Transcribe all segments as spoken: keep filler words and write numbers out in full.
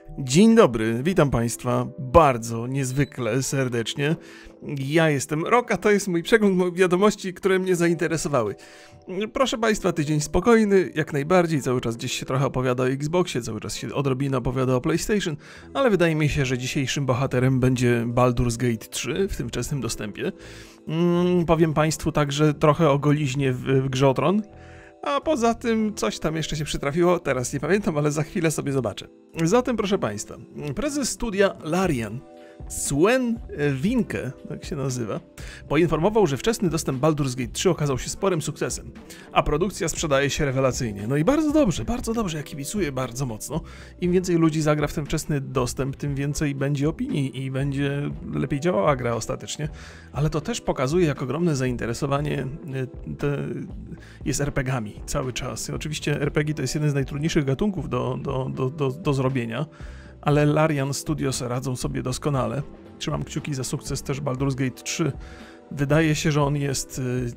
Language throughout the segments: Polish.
Dzień dobry, witam Państwa bardzo niezwykle serdecznie. Ja jestem Rok, a to jest mój przegląd wiadomości, które mnie zainteresowały. Proszę Państwa, tydzień spokojny, jak najbardziej, cały czas gdzieś się trochę opowiada o Xboxie, cały czas się odrobinę opowiada o PlayStation, ale wydaje mi się, że dzisiejszym bohaterem będzie Baldur's Gate trzy w tym wczesnym dostępie. Hmm, powiem Państwu także trochę o goliźnie w, w Grze o Tron. A poza tym coś tam jeszcze się przytrafiło, teraz nie pamiętam, ale za chwilę sobie zobaczę. Zatem proszę Państwa, prezes studia Larian, Sven Vincke, tak się nazywa, poinformował, że wczesny dostęp Baldur's Gate trzy okazał się sporym sukcesem, a produkcja sprzedaje się rewelacyjnie. No i bardzo dobrze, bardzo dobrze, ja kibicuję bardzo mocno. Im więcej ludzi zagra w ten wczesny dostęp, tym więcej będzie opinii i będzie lepiej działała gra ostatecznie. Ale to też pokazuje, jak ogromne zainteresowanie te jest er pe gami cały czas. I oczywiście er pe gie to jest jeden z najtrudniejszych gatunków do, do, do, do, do zrobienia, ale Larian Studios radzą sobie doskonale. Trzymam kciuki za sukces też Baldur's Gate trzy. Wydaje się, że on jest yy,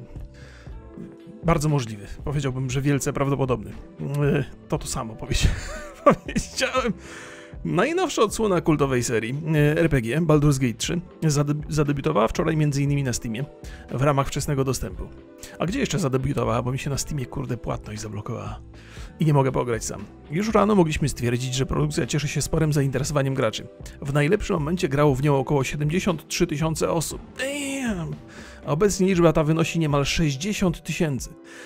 bardzo możliwy. Powiedziałbym, że wielce prawdopodobny. Yy, to to samo powiedziałem. Najnowsza odsłona kultowej serii er pe gie Baldur's Gate trzy zadebi zadebiutowała wczoraj m.in. na Steamie w ramach wczesnego dostępu. A gdzie jeszcze zadebiutowała, bo mi się na Steamie kurde płatność zablokowała i nie mogę pograć sam. Już rano mogliśmy stwierdzić, że produkcja cieszy się sporym zainteresowaniem graczy. W najlepszym momencie grało w nią około siedemdziesiąt trzy tysiące osób. Damn! A obecnie liczba ta wynosi niemal sześćdziesiąt tysięcy.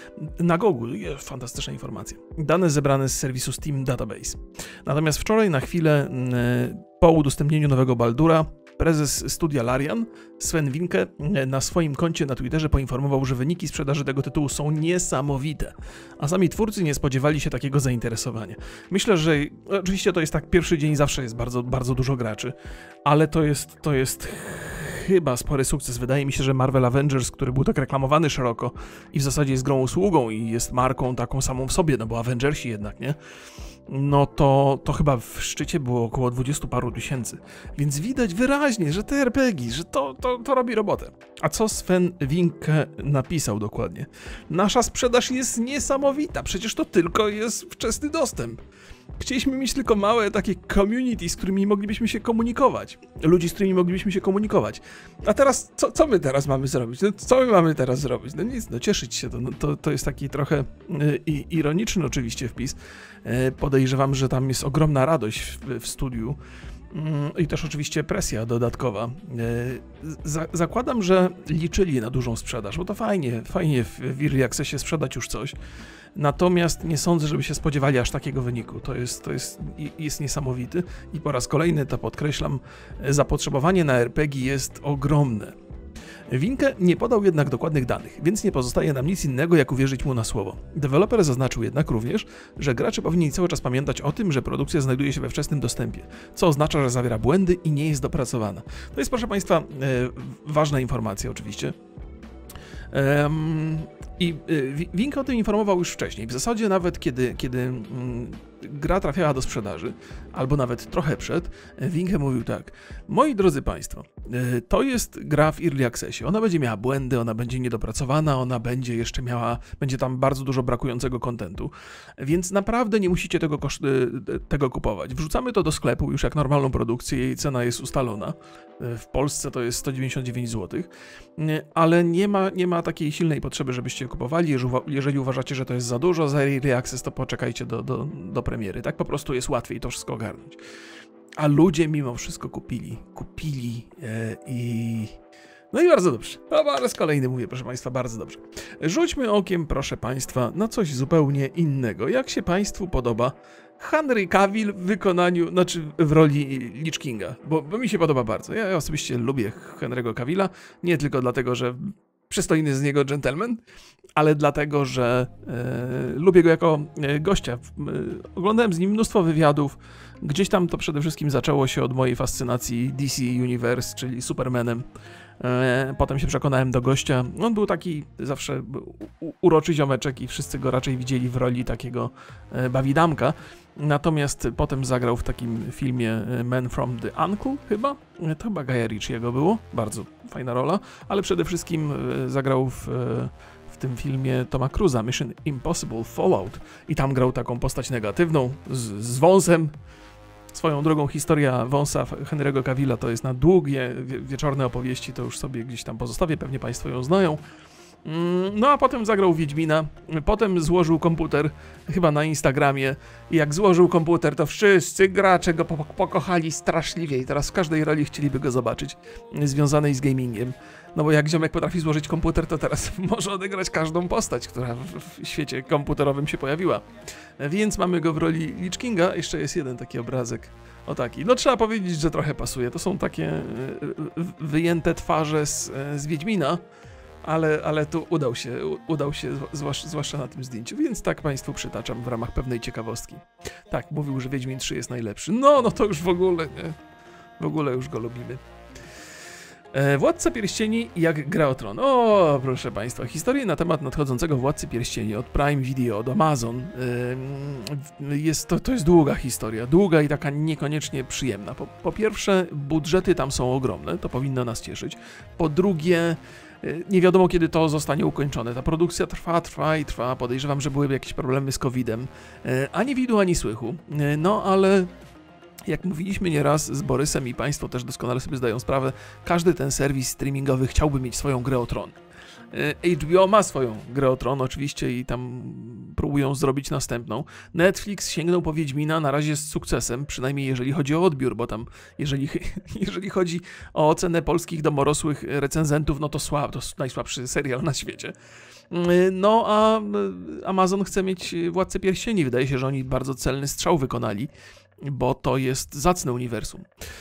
Na Google jest fantastyczna informacja. Dane zebrane z serwisu Steam Database. Natomiast wczoraj na chwilę yy, po udostępnieniu nowego Baldura prezes studia Larian, Sven Vincke, na swoim koncie na Twitterze poinformował, że wyniki sprzedaży tego tytułu są niesamowite, a sami twórcy nie spodziewali się takiego zainteresowania. Myślę, że oczywiście to jest tak, pierwszy dzień zawsze jest bardzo, bardzo dużo graczy, ale to jest, to jest chyba spory sukces. Wydaje mi się, że Marvel Avengers, który był tak reklamowany szeroko i w zasadzie jest grą usługą i jest marką taką samą w sobie, no bo Avengersi jednak, nie? No to, to chyba w szczycie było około dwudziestu paru tysięcy. Więc widać wyraźnie, że te er pe gie, że to, to, to robi robotę. A co Sven Vincke napisał dokładnie? Nasza sprzedaż jest niesamowita, przecież to tylko jest wczesny dostęp. Chcieliśmy mieć tylko małe takie community, z którymi moglibyśmy się komunikować. Ludzi, z którymi moglibyśmy się komunikować. A teraz, co, co my teraz mamy zrobić? No, co my mamy teraz zrobić? No nic, no cieszyć się. To, no, to, to jest taki trochę y, ironiczny oczywiście wpis. Y, podejrzewam, że tam jest ogromna radość w, w studiu. Y, I też oczywiście presja dodatkowa. Y, za, zakładam, że liczyli na dużą sprzedaż, bo to fajnie, fajnie w, w Early Accessie sprzedać już coś. Natomiast nie sądzę, żeby się spodziewali aż takiego wyniku. To jest, to jest, jest niesamowity i po raz kolejny to podkreślam, zapotrzebowanie na er pe gie jest ogromne. Vincke nie podał jednak dokładnych danych, więc nie pozostaje nam nic innego, jak uwierzyć mu na słowo. Deweloper zaznaczył jednak również, że gracze powinni cały czas pamiętać o tym, że produkcja znajduje się we wczesnym dostępie, co oznacza, że zawiera błędy i nie jest dopracowana. To jest, proszę Państwa, e, ważna informacja oczywiście. Um, I Vincke o tym informował już wcześniej. W zasadzie nawet kiedy, kiedy mm, gra trafiała do sprzedaży, albo nawet trochę przed, Vincke mówił tak: moi drodzy Państwo, to jest gra w Early Accessie. Ona będzie miała błędy, ona będzie niedopracowana, ona będzie jeszcze miała, będzie tam bardzo dużo brakującego kontentu, więc naprawdę nie musicie tego, tego kupować. Wrzucamy to do sklepu już jak normalną produkcję, jej cena jest ustalona. W Polsce to jest sto dziewięćdziesiąt dziewięć złotych, ale nie ma, nie ma takiej silnej potrzeby, żebyście kupowali. Jeżeli uważacie, że to jest za dużo za Early Access, to poczekajcie do, do, do premiery. Tak po prostu jest łatwiej to wszystko ogarnąć. A ludzie mimo wszystko kupili. Kupili e, i... No i bardzo dobrze. No, po raz kolejny mówię, proszę Państwa, bardzo dobrze. Rzućmy okiem, proszę Państwa, na coś zupełnie innego. Jak się Państwu podoba Henry Cavill w wykonaniu, znaczy w roli Lich Kinga? Bo, bo mi się podoba bardzo. Ja, ja osobiście lubię Henry'ego Cavilla, nie tylko dlatego, że przystojny z niego gentleman, ale dlatego, że e, lubię go jako e, gościa. E, oglądałem z nim mnóstwo wywiadów. Gdzieś tam to przede wszystkim zaczęło się od mojej fascynacji D C Universe, czyli Supermanem. E, potem się przekonałem do gościa. On był taki zawsze u, uroczy ziomeczek i wszyscy go raczej widzieli w roli takiego e, bawidamka. Natomiast potem zagrał w takim filmie Man from the Uncle chyba. To chyba Guya Ritchiego było. Bardzo fajna rola. Ale przede wszystkim zagrał w, w tym filmie Toma Cruza, Mission Impossible Fallout. I tam grał taką postać negatywną z, z wąsem. Swoją drogą historia wąsa Henry'ego Cavilla to jest na długie, wie, wieczorne opowieści, to już sobie gdzieś tam pozostawię, pewnie Państwo ją znają. No a potem zagrał Wiedźmina, potem złożył komputer, chyba na Instagramie, i jak złożył komputer, to wszyscy gracze go po pokochali straszliwie i teraz w każdej roli chcieliby go zobaczyć, związanej z gamingiem. No bo jak ziomek potrafi złożyć komputer, to teraz może odegrać każdą postać, która w, w świecie komputerowym się pojawiła. Więc mamy go w roli Lich Kinga, jeszcze jest jeden taki obrazek, o taki. No trzeba powiedzieć, że trochę pasuje, to są takie wyjęte twarze z, z Wiedźmina, Ale, ale tu udał się, udał się zwłasz, zwłaszcza na tym zdjęciu, więc tak Państwu przytaczam w ramach pewnej ciekawostki. Tak, mówił, że Wiedźmin trzy jest najlepszy. No, no to już w ogóle, nie? W ogóle już go lubimy. E, Władca Pierścieni jak gra o tron. O, proszę Państwa, historię na temat nadchodzącego Władcy Pierścieni od Prime Video, od Amazon. E, jest, to, to jest długa historia, długa i taka niekoniecznie przyjemna. Po, po pierwsze, budżety tam są ogromne, to powinno nas cieszyć. Po drugie, nie wiadomo, kiedy to zostanie ukończone. Ta produkcja trwa, trwa i trwa. Podejrzewam, że byłyby jakieś problemy z kowidem. Ani widu, ani słychu. No ale jak mówiliśmy nieraz z Borysem i Państwo też doskonale sobie zdają sprawę, każdy ten serwis streamingowy chciałby mieć swoją grę o tron. H B O ma swoją grę o tron oczywiście i tam próbują zrobić następną. Netflix sięgnął po Wiedźmina na razie z sukcesem, przynajmniej jeżeli chodzi o odbiór, bo tam jeżeli, jeżeli chodzi o ocenę polskich domorosłych recenzentów, no to słab, to najsłabszy serial na świecie. No a Amazon chce mieć Władcę Pierścieni. Wydaje się, że oni bardzo celny strzał wykonali, bo to jest zacne uniwersum.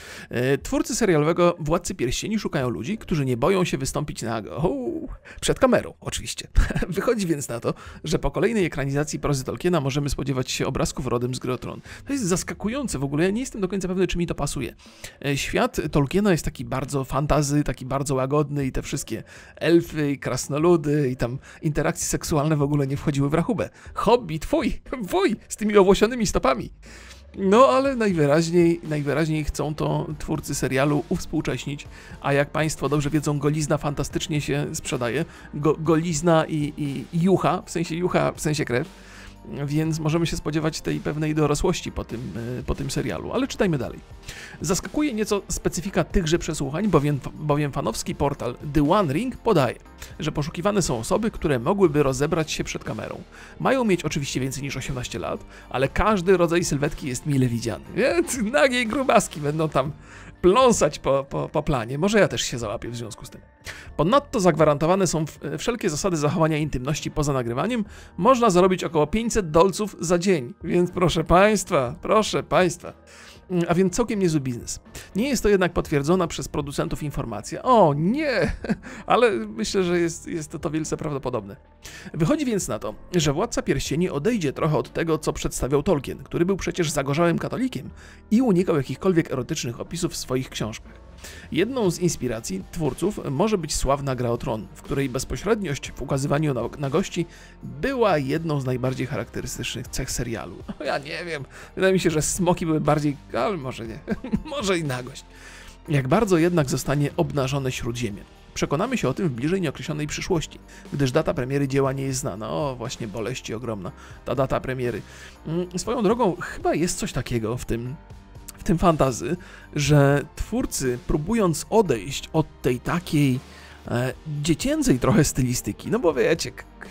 Twórcy serialowego Władcy Pierścieni szukają ludzi, którzy nie boją się wystąpić nago. Uuu, przed kamerą, oczywiście. Wychodzi więc na to, że po kolejnej ekranizacji prozy Tolkiena możemy spodziewać się obrazków rodem z Gry o Tron. To jest zaskakujące w ogóle, ja nie jestem do końca pewny, czy mi to pasuje. Świat Tolkiena jest taki bardzo fantazy, taki bardzo łagodny i te wszystkie elfy i krasnoludy i tam interakcje seksualne w ogóle nie wchodziły w rachubę. Hobbit, fuj, fuj, z tymi owłosionymi stopami. No, ale najwyraźniej, najwyraźniej chcą to twórcy serialu uwspółcześnić, a jak Państwo dobrze wiedzą, golizna fantastycznie się sprzedaje. Go, golizna i, i jucha, w sensie jucha, w sensie krew, więc możemy się spodziewać tej pewnej dorosłości po tym, po tym serialu. Ale czytajmy dalej. Zaskakuje nieco specyfika tychże przesłuchań, bowiem, bowiem fanowski portal The One Ring podaje, że poszukiwane są osoby, które mogłyby rozebrać się przed kamerą. Mają mieć oczywiście więcej niż osiemnaście lat, ale każdy rodzaj sylwetki jest mile widziany. Więc nagie grubaski będą tam pląsać po, po, po planie. Może ja też się załapię w związku z tym. Ponadto zagwarantowane są wszelkie zasady zachowania intymności poza nagrywaniem. Można zarobić około pięćset dolców za dzień, więc proszę Państwa, proszę Państwa. A więc całkiem niezły biznes. Nie jest to jednak potwierdzona przez producentów informacja. O nie, ale myślę, że jest, jest to, to wielce prawdopodobne. Wychodzi więc na to, że Władca Pierścieni odejdzie trochę od tego, co przedstawiał Tolkien, który był przecież zagorzałym katolikiem i unikał jakichkolwiek erotycznych opisów w swoich książkach. Jedną z inspiracji twórców może być sławna Gra o Tron, w której bezpośredniość w ukazywaniu nagości była jedną z najbardziej charakterystycznych cech serialu. No ja nie wiem, wydaje mi się, że smoki były bardziej, ale może nie, może i nagość. Jak bardzo jednak zostanie obnażone Śródziemie. Przekonamy się o tym w bliżej nieokreślonej przyszłości, gdyż data premiery dzieła nie jest znana. O, właśnie boleści ogromna, ta data premiery. Swoją drogą, chyba jest coś takiego w tym, w tym fantasy, że twórcy, próbując odejść od tej takiej e, dziecięcej trochę stylistyki, no bo wiecie,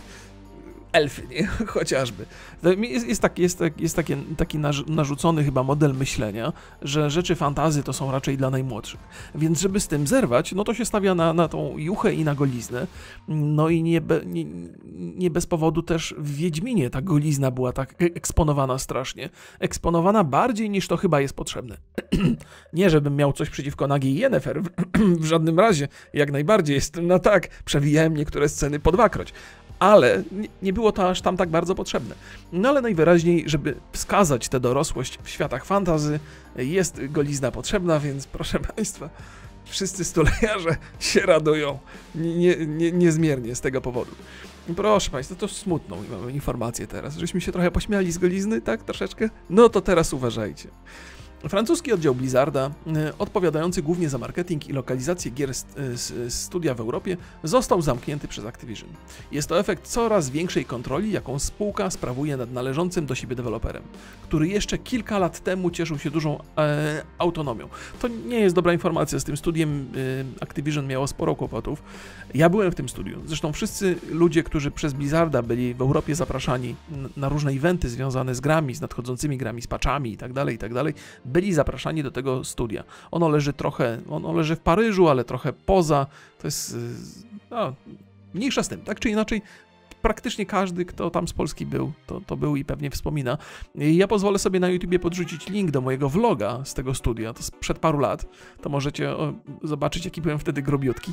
elfy, nie? Chociażby. Jest, jest, tak, jest, jest taki, taki narzucony chyba model myślenia, że rzeczy fantazy to są raczej dla najmłodszych. Więc żeby z tym zerwać, no to się stawia na, na tą juchę i na goliznę. No i nie, be, nie, nie bez powodu też w Wiedźminie ta golizna była tak eksponowana strasznie. Eksponowana bardziej niż to chyba jest potrzebne. Nie, żebym miał coś przeciwko nagiej Yennefer, w żadnym razie. Jak najbardziej jestem na tak. Przewijałem niektóre sceny po dwakroć. Ale nie było to aż tam tak bardzo potrzebne. No ale najwyraźniej, żeby wskazać tę dorosłość w światach fantazy, jest golizna potrzebna, więc proszę Państwa, wszyscy stulejarze się radują nie, nie, niezmiernie z tego powodu. Proszę Państwa, to smutną mamy informację teraz, żeśmy się trochę pośmiali z golizny, tak? Troszeczkę? No to teraz uważajcie. Francuski oddział Blizzarda, odpowiadający głównie za marketing i lokalizację gier z, z studia w Europie, został zamknięty przez Activision. Jest to efekt coraz większej kontroli, jaką spółka sprawuje nad należącym do siebie deweloperem, który jeszcze kilka lat temu cieszył się dużą e, autonomią. To nie jest dobra informacja, z tym studiem e, Activision miało sporo kłopotów. Ja byłem w tym studiu, zresztą wszyscy ludzie, którzy przez Blizzarda byli w Europie zapraszani na różne eventy związane z grami, z nadchodzącymi grami, z patchami itd., itd., byli zapraszani do tego studia. Ono leży trochę, ono leży w Paryżu, ale trochę poza, to jest, no, mniejsza z tym, tak czy inaczej, praktycznie każdy, kto tam z Polski był, to, to był i pewnie wspomina. Ja pozwolę sobie na YouTubie podrzucić link do mojego vloga z tego studia, to sprzed paru lat, to możecie o, zobaczyć, jaki byłem wtedy grobiutki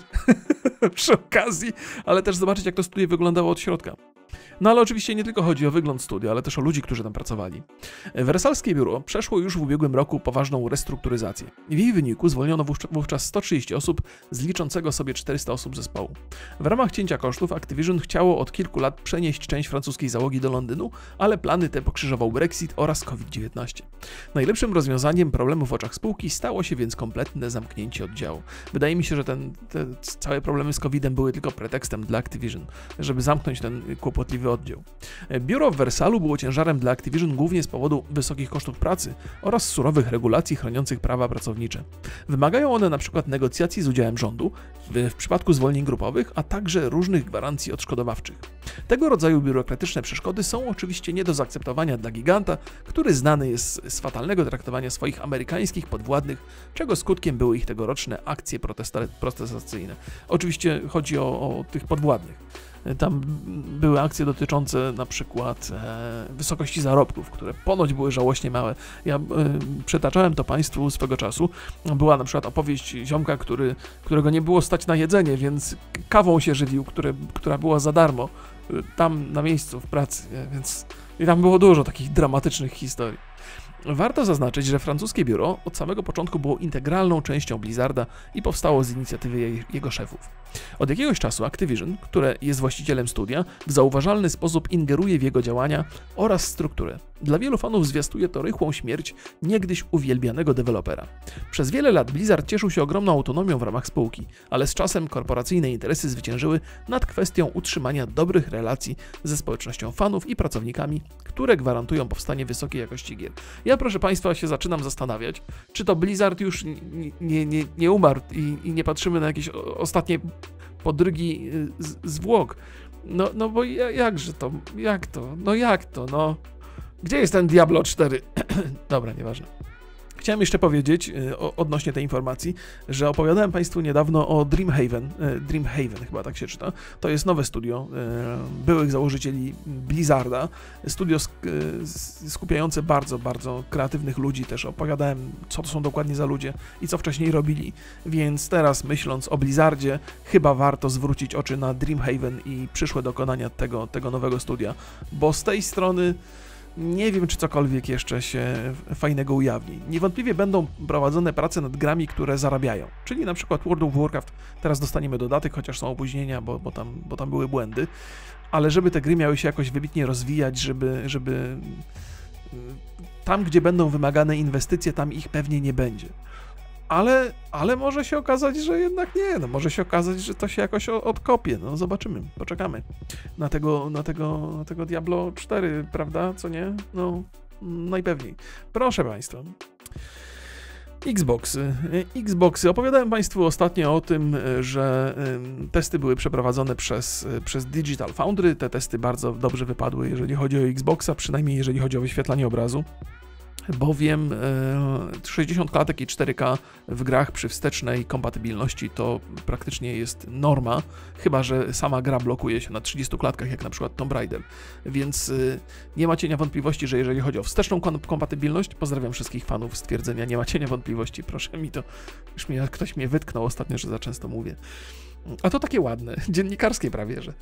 przy okazji, ale też zobaczyć, jak to studio wyglądało od środka. No ale oczywiście nie tylko chodzi o wygląd studia, ale też o ludzi, którzy tam pracowali. Wersalskie biuro przeszło już w ubiegłym roku poważną restrukturyzację. W jej wyniku zwolniono wówczas sto trzydzieści osób z liczącego sobie czterysta osób zespołu. W ramach cięcia kosztów Activision chciało od kilku lat przenieść część francuskiej załogi do Londynu, ale plany te pokrzyżował Brexit oraz COVID dziewiętnaście. Najlepszym rozwiązaniem problemu w oczach spółki stało się więc kompletne zamknięcie oddziału. Wydaje mi się, że ten, te całe problemy z kowidem były tylko pretekstem dla Activision, żeby zamknąć ten kłopotliwy oddział. Biuro w Wersalu było ciężarem dla Activision głównie z powodu wysokich kosztów pracy oraz surowych regulacji chroniących prawa pracownicze. Wymagają one np. negocjacji z udziałem rządu w, w przypadku zwolnień grupowych, a także różnych gwarancji odszkodowawczych. Tego rodzaju biurokratyczne przeszkody są oczywiście nie do zaakceptowania dla giganta, który znany jest z fatalnego traktowania swoich amerykańskich podwładnych, czego skutkiem były ich tegoroczne akcje protestacyjne. Oczywiście chodzi o, o tych podwładnych. Tam były akcje dotyczące na przykład e, wysokości zarobków, które ponoć były żałośnie małe. Ja e, przetaczałem to Państwu swego czasu. Była na przykład opowieść ziomka, który, którego nie było stać na jedzenie, więc kawą się żywił, które, która była za darmo e, tam na miejscu w pracy, nie? Więc i tam było dużo takich dramatycznych historii. Warto zaznaczyć, że francuskie biuro od samego początku było integralną częścią Blizzarda i powstało z inicjatywy jej, jego szefów. Od jakiegoś czasu Activision, które jest właścicielem studia, w zauważalny sposób ingeruje w jego działania oraz strukturę. Dla wielu fanów zwiastuje to rychłą śmierć niegdyś uwielbianego dewelopera. Przez wiele lat Blizzard cieszył się ogromną autonomią w ramach spółki, ale z czasem korporacyjne interesy zwyciężyły nad kwestią utrzymania dobrych relacji ze społecznością fanów i pracownikami, które gwarantują powstanie wysokiej jakości gier. Ja, proszę Państwa, się zaczynam zastanawiać, czy to Blizzard już nie, nie, nie, nie umarł i, i nie patrzymy na jakieś ostatnie podrygi z, zwłok. No, no bo jakże to, jak to, no jak to, no... Gdzie jest ten Diablo cztery? Dobra, nieważne. Chciałem jeszcze powiedzieć o, odnośnie tej informacji, że opowiadałem Państwu niedawno o Dreamhaven, Dreamhaven chyba tak się czyta. To jest nowe studio byłych założycieli Blizzarda, studio skupiające bardzo, bardzo kreatywnych ludzi. Też opowiadałem, co to są dokładnie za ludzie i co wcześniej robili, więc teraz myśląc o Blizzardzie, chyba warto zwrócić oczy na Dreamhaven i przyszłe dokonania tego, tego nowego studia, bo z tej strony nie wiem, czy cokolwiek jeszcze się fajnego ujawni. Niewątpliwie będą prowadzone prace nad grami, które zarabiają. Czyli na przykład World of Warcraft, teraz dostaniemy dodatek, chociaż są opóźnienia, bo, bo, tam, bo tam były błędy. Ale żeby te gry miały się jakoś wybitnie rozwijać, żeby, żeby tam, gdzie będą wymagane inwestycje, tam ich pewnie nie będzie. Ale, ale może się okazać, że jednak nie, no może się okazać, że to się jakoś odkopie, no zobaczymy, poczekamy na tego, na tego, na tego Diablo cztery, prawda, co nie? No, najpewniej. Proszę Państwa. Xboxy. Xboxy. Opowiadałem Państwu ostatnio o tym, że testy były przeprowadzone przez, przez Digital Foundry. Te testy bardzo dobrze wypadły, jeżeli chodzi o Xboxa, przynajmniej jeżeli chodzi o wyświetlanie obrazu. Bowiem sześćdziesiąt klatek i cztery K w grach przy wstecznej kompatybilności to praktycznie jest norma, chyba że sama gra blokuje się na trzydziestu klatkach, jak na przykład Tomb Raider. Więc nie ma cienia wątpliwości, że jeżeli chodzi o wsteczną kompatybilność, pozdrawiam wszystkich fanów stwierdzenia, nie ma cienia wątpliwości, proszę mi to, już mnie, ktoś mnie wytknął ostatnio, że za często mówię. A to takie ładne, dziennikarskie prawie, że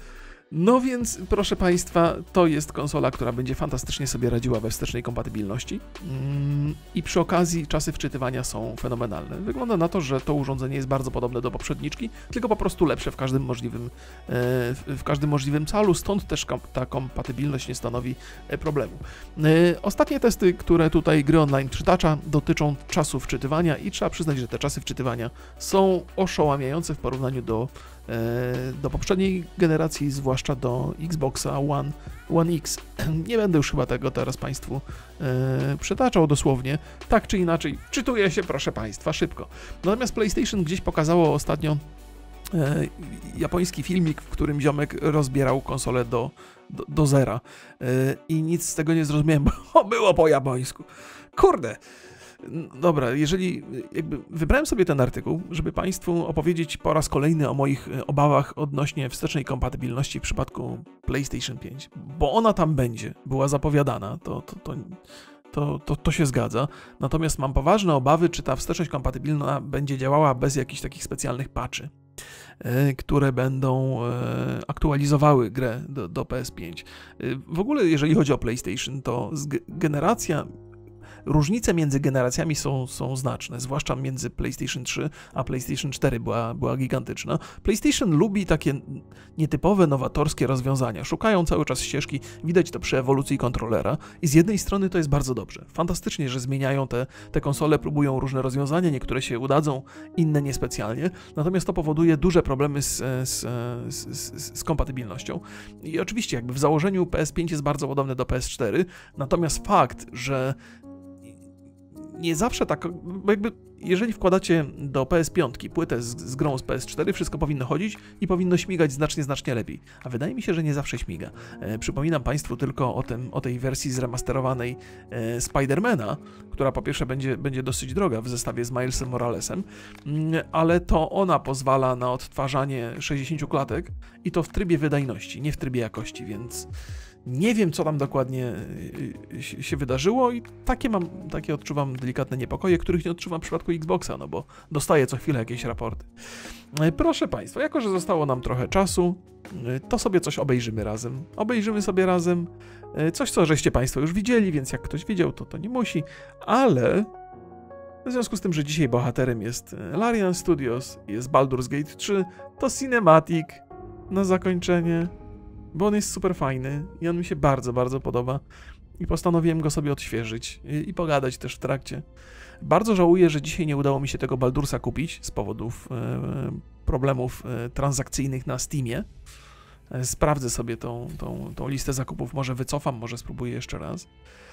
No więc, proszę Państwa, to jest konsola, która będzie fantastycznie sobie radziła we wstecznej kompatybilności mm, i przy okazji czasy wczytywania są fenomenalne. Wygląda na to, że to urządzenie jest bardzo podobne do poprzedniczki, tylko po prostu lepsze w każdym możliwym, e, w każdym możliwym calu, stąd też kom ta kompatybilność nie stanowi problemu. E, ostatnie testy, które tutaj gry online przytacza, dotyczą czasu wczytywania i trzeba przyznać, że te czasy wczytywania są oszałamiające w porównaniu do do poprzedniej generacji, zwłaszcza do Xboxa One, One X. Nie będę już chyba tego teraz Państwu e, przytaczał dosłownie. Tak czy inaczej, czytuje się, proszę Państwa, szybko. Natomiast PlayStation gdzieś pokazało ostatnio e, japoński filmik, w którym ziomek rozbierał konsolę do, do, do zera e, i nic z tego nie zrozumiałem, bo było po japońsku. Kurde! Dobra, jeżeli jakby wybrałem sobie ten artykuł, żeby Państwu opowiedzieć po raz kolejny o moich obawach odnośnie wstecznej kompatybilności w przypadku PlayStation pięć, bo ona tam będzie, była zapowiadana, to, to, to, to, to, to się zgadza, natomiast mam poważne obawy, czy ta wsteczność kompatybilna będzie działała bez jakichś takich specjalnych patchy, które będą aktualizowały grę do, do P S pięć. W ogóle jeżeli chodzi o PlayStation, to generacja Różnice między generacjami są, są znaczne, zwłaszcza między PlayStation trzy a PlayStation cztery była, była gigantyczna. PlayStation lubi takie nietypowe, nowatorskie rozwiązania. Szukają cały czas ścieżki, widać to przy ewolucji kontrolera i z jednej strony to jest bardzo dobrze. Fantastycznie, że zmieniają te, te konsole, próbują różne rozwiązania, niektóre się udadzą, inne niespecjalnie, natomiast to powoduje duże problemy z, z, z, z, z kompatybilnością. I oczywiście jakby w założeniu P S pięć jest bardzo podobne do P S cztery, natomiast fakt, że nie zawsze tak, bo jakby jeżeli wkładacie do P S pięć płytę z, z grą z P S cztery, wszystko powinno chodzić i powinno śmigać znacznie, znacznie lepiej. A wydaje mi się, że nie zawsze śmiga. E, przypominam Państwu tylko o, tym, o tej wersji zremasterowanej e, Spidermana, która po pierwsze będzie, będzie dosyć droga w zestawie z Milesem Moralesem, mm, ale to ona pozwala na odtwarzanie sześćdziesięciu klatek i to w trybie wydajności, nie w trybie jakości, więc nie wiem, co tam dokładnie się wydarzyło i takie mam, takie odczuwam delikatne niepokoje, których nie odczuwam w przypadku Xboxa, no bo dostaję co chwilę jakieś raporty. Proszę Państwa, jako że zostało nam trochę czasu, to sobie coś obejrzymy razem. Obejrzymy sobie razem coś, co żeście Państwo już widzieli, więc jak ktoś widział, to to nie musi, ale w związku z tym, że dzisiaj bohaterem jest Larian Studios, jest Baldur's Gate trzy, to Cinematic na zakończenie, bo on jest super fajny i on mi się bardzo, bardzo podoba i postanowiłem go sobie odświeżyć i, i pogadać też w trakcie. Bardzo żałuję, że dzisiaj nie udało mi się tego Baldursa kupić z powodów e, problemów e, transakcyjnych na Steamie. E, sprawdzę sobie tą, tą, tą listę zakupów, może wycofam, może spróbuję jeszcze raz.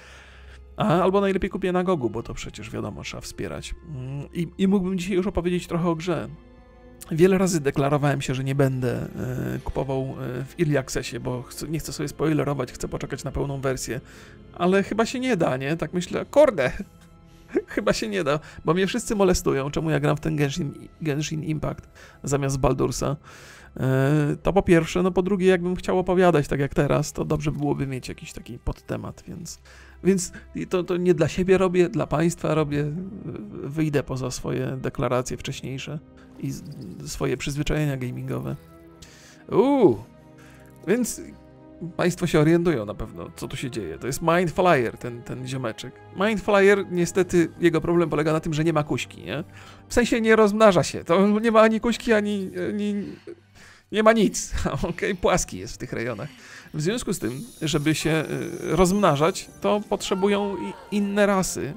A, albo najlepiej kupię na Gogu, bo to przecież wiadomo, trzeba wspierać. I, i mógłbym dzisiaj już opowiedzieć trochę o grze. Wiele razy deklarowałem się, że nie będę e, kupował e, w Early Accessie, bo chcę, nie chcę sobie spoilerować, chcę poczekać na pełną wersję, ale chyba się nie da, nie? Tak myślę, kurde, chyba się nie da, bo mnie wszyscy molestują, czemu ja gram w ten Genshin, Genshin Impact zamiast Baldursa. E, to po pierwsze, no po drugie, jakbym chciał opowiadać tak jak teraz, to dobrze byłoby mieć jakiś taki podtemat, więc... Więc to, to nie dla siebie robię, dla Państwa robię, wyjdę poza swoje deklaracje wcześniejsze i swoje przyzwyczajenia gamingowe. Uuu, więc Państwo się orientują na pewno, co tu się dzieje. To jest Mind Flyer, ten, ten ziomeczek. Mind Flyer, niestety, jego problem polega na tym, że nie ma kuśki, nie? W sensie nie rozmnaża się, to nie ma ani kuśki, ani... ani nie ma nic, okay? Płaski jest w tych rejonach. W związku z tym, żeby się rozmnażać, to potrzebują inne rasy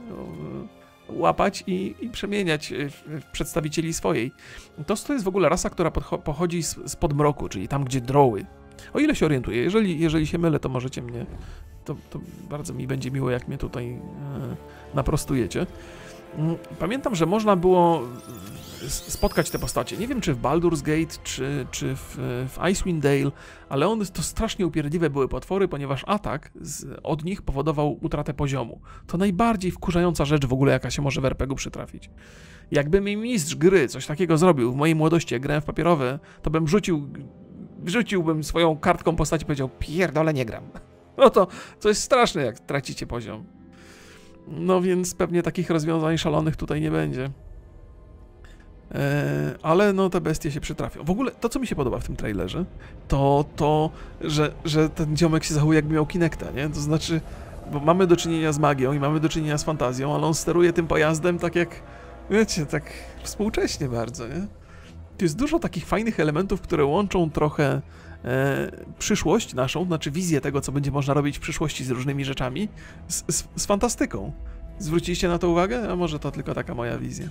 łapać i, i przemieniać w przedstawicieli swojej. To, to jest w ogóle rasa, która pochodzi z, z podmroku, czyli tam, gdzie droły. O ile się orientuję, jeżeli, jeżeli się mylę, to możecie mnie, to, to bardzo mi będzie miło, jak mnie tutaj e, naprostujecie. Pamiętam, że można było spotkać te postacie. Nie wiem, czy w Baldur's Gate, czy, czy w, w Icewind Dale, ale one to strasznie upierdliwe były potwory, ponieważ atak z, od nich powodował utratę poziomu. To najbardziej wkurzająca rzecz w ogóle, jaka się może w er pe gu przytrafić. Jakby mi mistrz gry coś takiego zrobił w mojej młodości, jak grałem w papierowe, to bym rzucił, wrzuciłbym swoją kartką postaci i powiedział, pierdolę, nie gram. No to, to jest straszne, jak tracicie poziom. No więc pewnie takich rozwiązań szalonych tutaj nie będzie. E, ale no te bestie się przytrafią. W ogóle to, co mi się podoba w tym trailerze, to to, że, że ten ziomek się zachowuje, jakby miał Kinecta, nie? To znaczy, bo mamy do czynienia z magią i mamy do czynienia z fantazją, ale on steruje tym pojazdem tak jak, wiecie, tak współcześnie bardzo, nie? Tu jest dużo takich fajnych elementów, które łączą trochę e, przyszłość naszą, znaczy wizję tego, co będzie można robić w przyszłości z różnymi rzeczami, z, z, z fantastyką. Zwróciliście na to uwagę? A może to tylko taka moja wizja?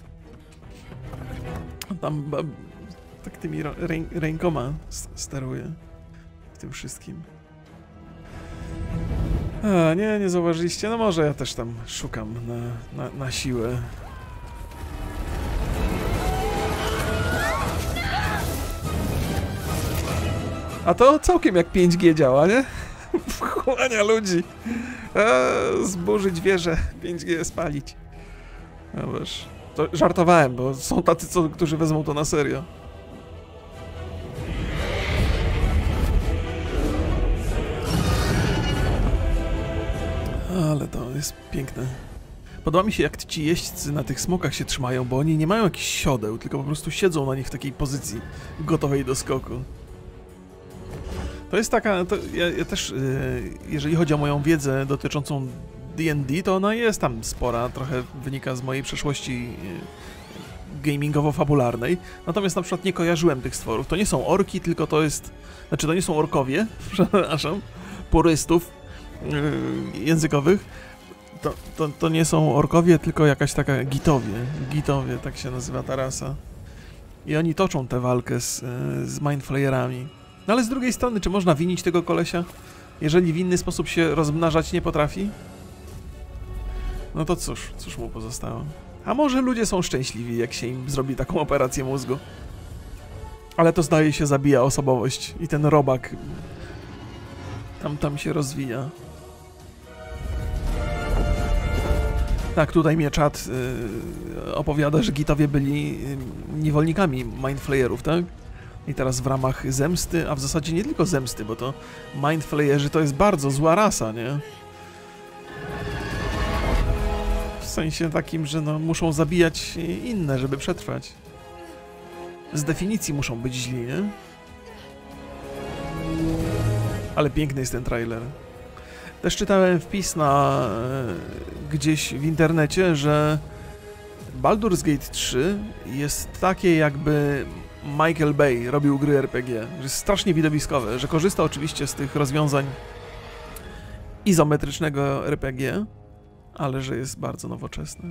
Tam ba, tak tymi rę, rękoma steruje w tym wszystkim. A, nie, nie zauważyliście? No może ja też tam szukam na, na, na siłę. A to całkiem jak pięć G działa, nie? Wchłania ludzi. A, zburzyć wieżę, pięć G spalić. No wiesz, to żartowałem, bo są tacy, co, którzy wezmą to na serio. Ale to jest piękne. Podoba mi się, jak ci jeźdźcy na tych smokach się trzymają, bo oni nie mają jakichś siodeł, tylko po prostu siedzą na nich w takiej pozycji gotowej do skoku. To jest taka, to ja, ja też, jeżeli chodzi o moją wiedzę dotyczącą D and D, to ona jest tam spora, trochę wynika z mojej przeszłości gamingowo-fabularnej, natomiast na przykład nie kojarzyłem tych stworów. To nie są orki, tylko to jest, znaczy to nie są orkowie, przepraszam, purystów yy, językowych, to, to, to nie są orkowie, tylko jakaś taka gitowie, gitowie, tak się nazywa ta rasa. I oni toczą tę walkę z, z mindflayerami. No ale z drugiej strony, czy można winić tego kolesia, jeżeli w inny sposób się rozmnażać nie potrafi? No to cóż, cóż mu pozostało. A może ludzie są szczęśliwi, jak się im zrobi taką operację mózgu. Ale to zdaje się zabija osobowość i ten robak tam, tam się rozwija. Tak, tutaj mnie czat yy, opowiada, że gitowie byli yy, niewolnikami mindflayerów, tak? I teraz w ramach zemsty, a w zasadzie nie tylko zemsty, bo to mindflayerzy to jest bardzo zła rasa, nie? W sensie takim, że no, muszą zabijać inne, żeby przetrwać. Z definicji muszą być źli, nie? Ale piękny jest ten trailer. Też czytałem wpis na e, gdzieś w internecie, że Baldur's Gate trzy jest takie, jakby Michael Bay robił gry R P G, że jest strasznie widowiskowe, że korzysta oczywiście z tych rozwiązań izometrycznego R P G, ale że jest bardzo nowoczesne.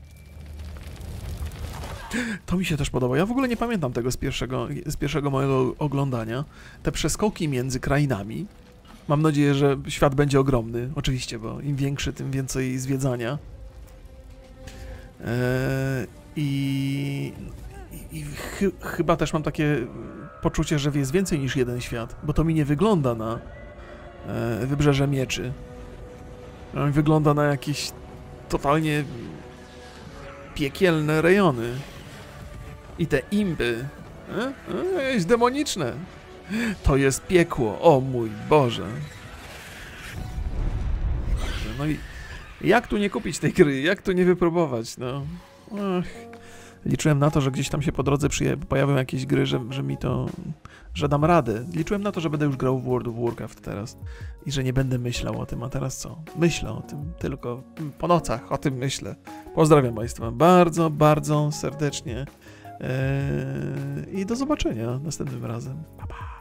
To mi się też podoba. Ja w ogóle nie pamiętam tego z pierwszego, z pierwszego mojego oglądania. Te przeskoki między krainami. Mam nadzieję, że świat będzie ogromny. Oczywiście, bo im większy, tym więcej zwiedzania. Eee, I... I chy, chyba też mam takie poczucie, że jest więcej niż jeden świat, bo to mi nie wygląda na e, Wybrzeże Mieczy. Wygląda na jakieś totalnie piekielne rejony. I te imby, e? E, jest demoniczne. To jest piekło, o mój Boże. No i jak tu nie kupić tej gry, jak tu nie wypróbować, no. Ach. Liczyłem na to, że gdzieś tam się po drodze pojawią jakieś gry, że, że mi to... że dam radę. Liczyłem na to, że będę już grał w World of Warcraft teraz i że nie będę myślał o tym, a teraz co? Myślę o tym, tylko po nocach o tym myślę. Pozdrawiam Państwa bardzo, bardzo serdecznie eee, i do zobaczenia następnym razem. Pa, pa.